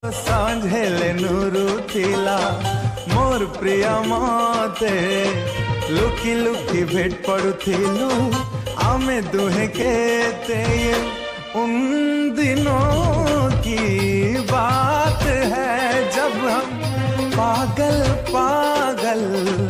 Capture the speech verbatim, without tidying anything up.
सांझेले Nuru थिला मोर प्रिया माते लुकी लुकी भेट पड़ुथिलु आमे दुहे केते ये उन दिनों की बात है जब हम पागल पागल